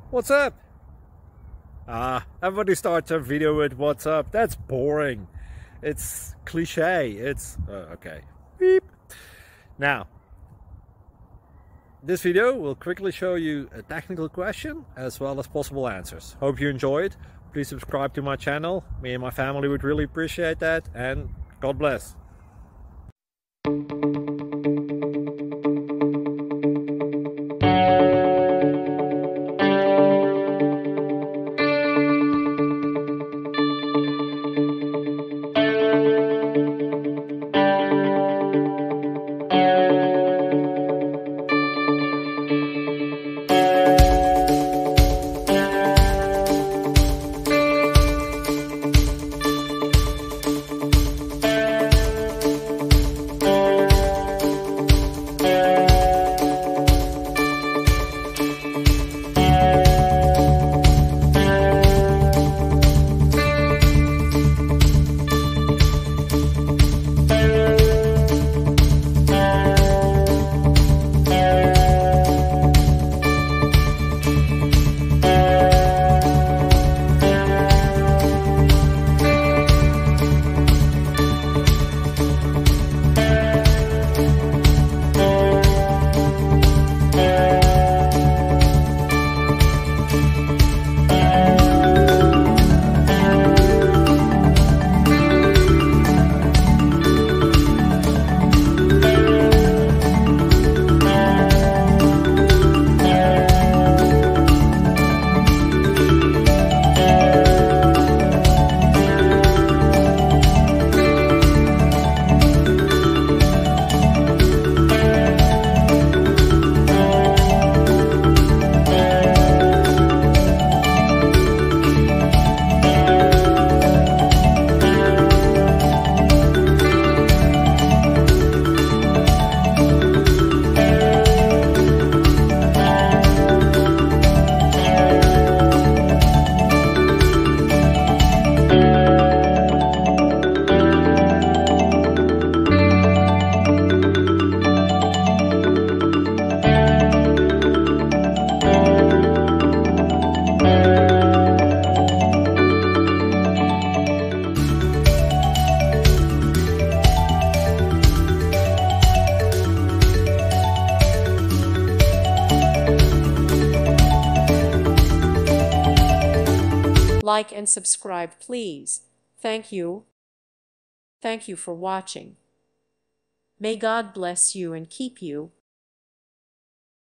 What's up? Everybody starts a video with what's up. That's boring. It's cliche. It's okay. Beep. Now, this video will quickly show you a technical question as well as possible answers. Hope you enjoyed. Please subscribe to my channel. Me and my family would really appreciate that, and God bless. Like and subscribe, please. Thank you. Thank you for watching. May God bless you and keep you.